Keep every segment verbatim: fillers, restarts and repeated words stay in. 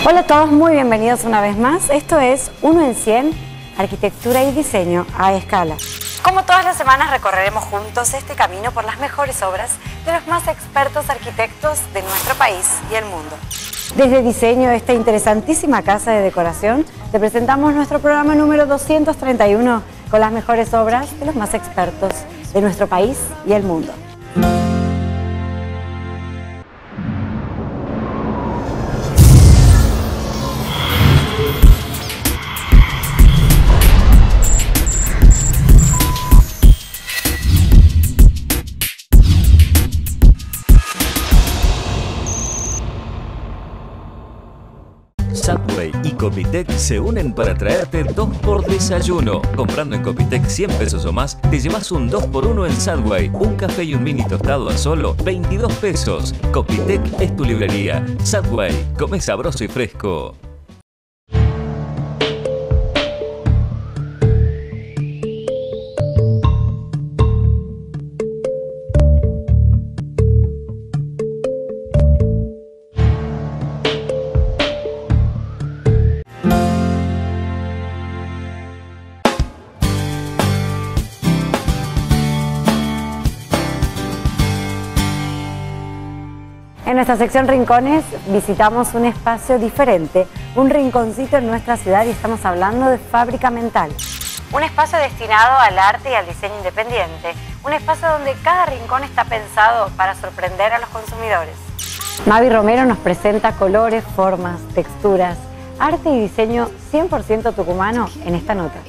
Hola a todos, muy bienvenidos una vez más. Esto es uno en cien, arquitectura y diseño a escala. Como todas las semanas recorreremos juntos este camino por las mejores obras de los más expertos arquitectos de nuestro país y el mundo. Desde diseño de esta interesantísima casa de decoración, te presentamos nuestro programa número doscientos treinta y uno con las mejores obras de los más expertos de nuestro país y el mundo. Subway y Copitec se unen para traerte dos por desayuno. Comprando en Copitec cien pesos o más, te llevas un dos por uno en Subway. Un café y un mini tostado a solo veintidós pesos. Copitec es tu librería. Subway, come sabroso y fresco. En nuestra sección Rincones visitamos un espacio diferente, un rinconcito en nuestra ciudad, y estamos hablando de Fábrica Mental. Un espacio destinado al arte y al diseño independiente, un espacio donde cada rincón está pensado para sorprender a los consumidores. Mavi Romero nos presenta colores, formas, texturas, arte y diseño cien por ciento tucumano en esta nota.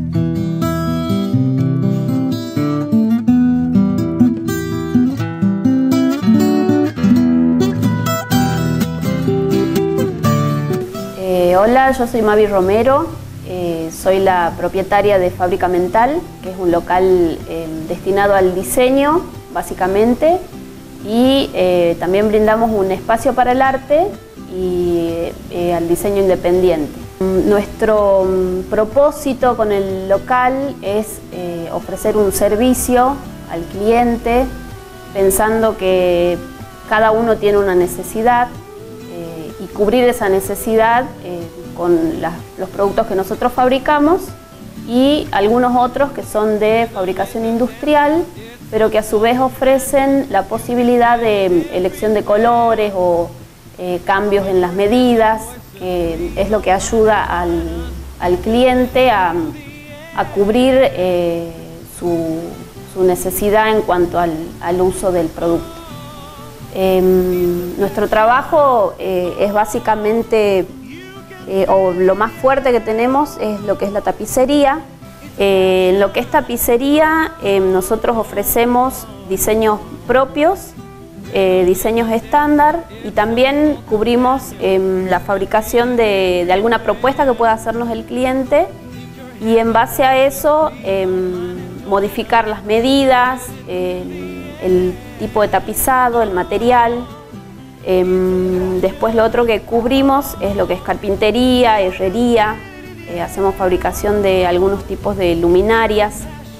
Hola, yo soy Mavi Romero, eh, soy la propietaria de Fábrica Mental, que es un local eh, destinado al diseño, básicamente, y eh, también brindamos un espacio para el arte y eh, al diseño independiente. Nuestro um, propósito con el local es eh, ofrecer un servicio al cliente, pensando que cada uno tiene una necesidad, y cubrir esa necesidad eh, con la, los productos que nosotros fabricamos y algunos otros que son de fabricación industrial, pero que a su vez ofrecen la posibilidad de elección de colores o eh, cambios en las medidas, que es lo que ayuda al, al cliente a, a cubrir eh, su, su necesidad en cuanto al, al uso del producto. Eh, nuestro trabajo eh, es básicamente, eh, o lo más fuerte que tenemos es lo que es la tapicería. Eh, en lo que es tapicería, eh, nosotros ofrecemos diseños propios, eh, diseños estándar, y también cubrimos eh, la fabricación de, de alguna propuesta que pueda hacernos el cliente, y en base a eso eh, modificar las medidas, eh, el tipo de tapizado, el material. Eh, después lo otro que cubrimos es lo que es carpintería, herrería, eh, hacemos fabricación de algunos tipos de luminarias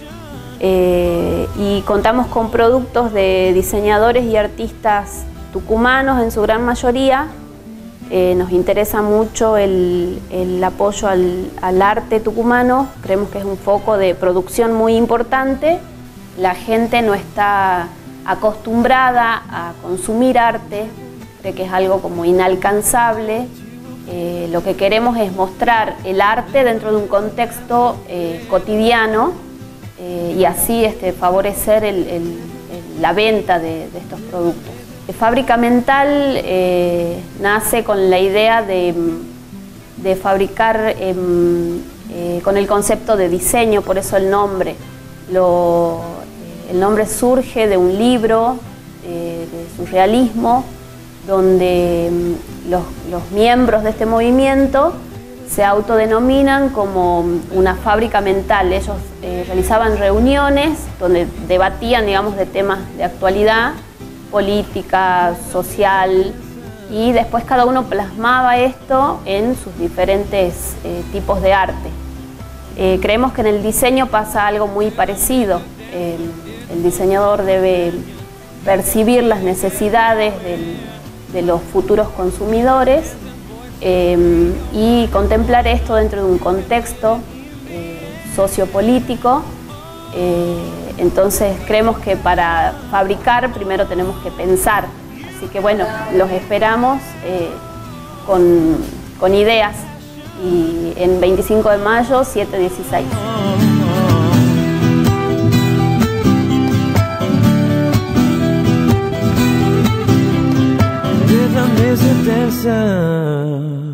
eh, y contamos con productos de diseñadores y artistas tucumanos en su gran mayoría. Eh, nos interesa mucho el, el apoyo al, al arte tucumano, creemos que es un foco de producción muy importante. La gente no está acostumbrada a consumir arte, cree que es algo como inalcanzable. Eh, lo que queremos es mostrar el arte dentro de un contexto eh, cotidiano eh, y así este, favorecer el, el, el, la venta de, de estos productos. Fábrica Mental eh, nace con la idea de, de fabricar eh, eh, con el concepto de diseño, por eso el nombre. Lo, El nombre surge de un libro eh, de surrealismo, donde los, los miembros de este movimiento se autodenominan como una fábrica mental. Ellos eh, realizaban reuniones donde debatían, digamos, de temas de actualidad, política, social, y después cada uno plasmaba esto en sus diferentes eh, tipos de arte. Eh, creemos que en el diseño pasa algo muy parecido. Eh, el diseñador debe percibir las necesidades del, de los futuros consumidores eh, y contemplar esto dentro de un contexto eh, sociopolítico. Eh, entonces creemos que para fabricar primero tenemos que pensar, así que bueno, los esperamos eh, con, con ideas, y en veinticinco de mayo, siete dieciséis. Desde a mesa terça